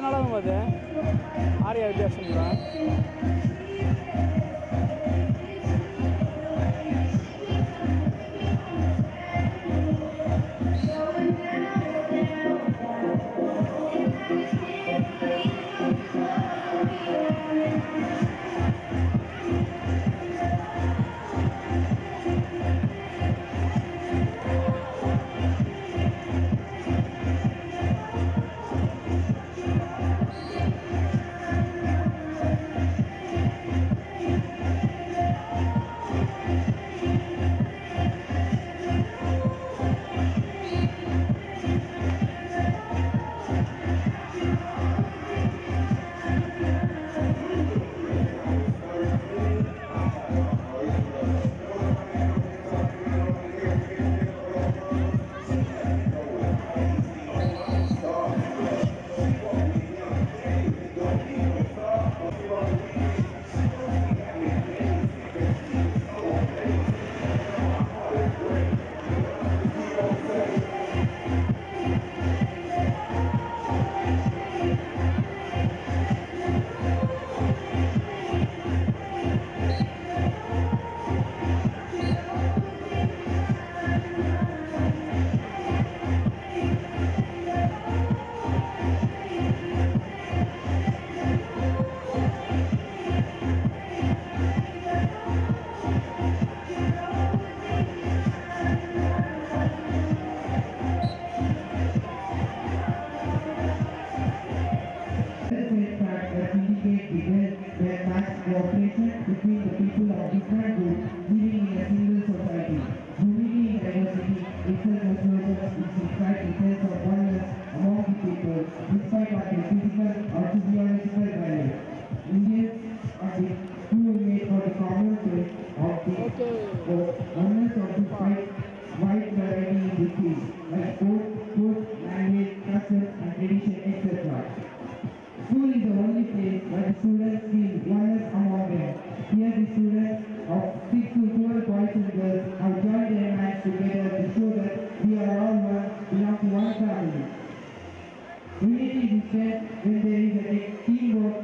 நல்லா இருக்கும் அது ஆரியா வித்தியாசம் தான். Cooperation between the people of different groups living in a single society. Unity in diversity itself is described in terms of oneness among the people, despite of their physical or physiological values. Indians are the who made for the common sense of the oneness of the wide variety in the field, like sport, food, language, customs, and tradition, etc. School is the only place where the students feel oneness among them. Here the students of 6 to 12 boys and girls have joined their hands together to show that we are all one, belong to one family. Unity is strength when there is a teamwork.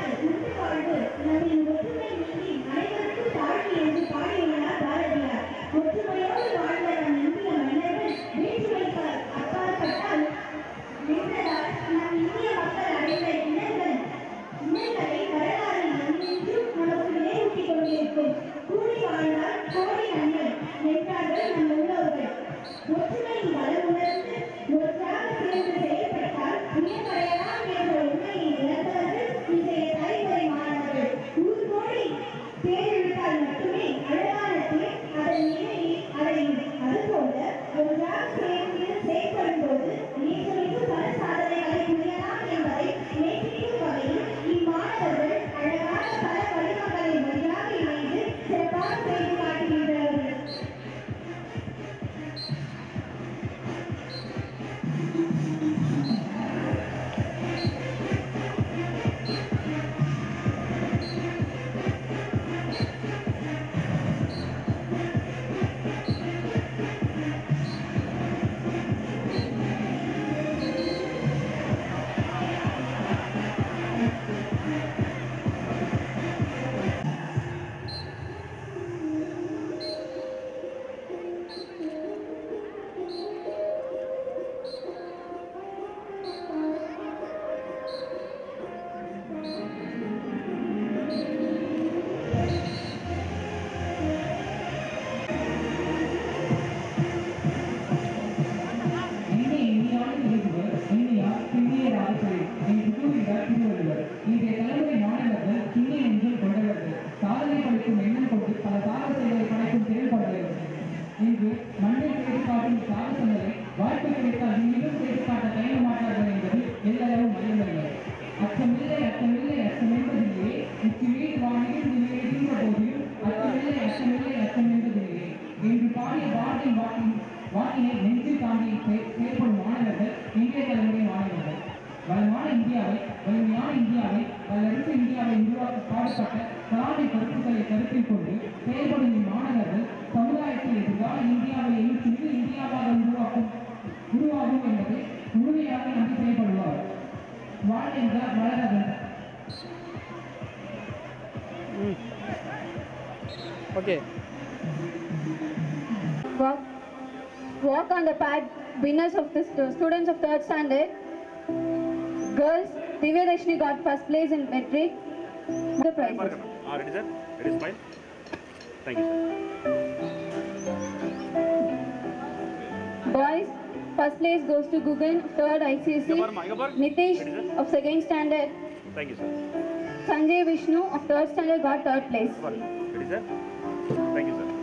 வாக்கினை நெஞ்சில் தாண்டி செயல்படும் மாணவர்கள் இன்றைய தலைமுறை மாணவர்கள். வளமான இந்தியாவை, வலிமையான இந்தியாவை, வல்லரசு இந்தியாவை உருவாக்க பாடுபட்ட கலாமின் கருத்துக்களை கருத்தில் கொண்டு செயல்படும் இம்மாணவர்கள் சமுதாயத்தில் எதிர்கால இந்தியாவை எழுச்சிமிகு இந்தியாவாக உருவாகும் என்பதை முழுமையாக நம்பி செயல்படுவார். Swanlinga Malaragan. Okay Walk on the pad, winners of the students of 3rd standard. Girls, Divya Dashni got first place in metric. The prizes. Ready, sir? Ready, smile. Thank you, sir. Boys, first place goes to Gugan, 3rd ICSE. Nitish of 2nd standard. Thank you, sir. Sanjay Vishnu of 3rd standard got 3rd place. Ready, sir? Thank you, sir.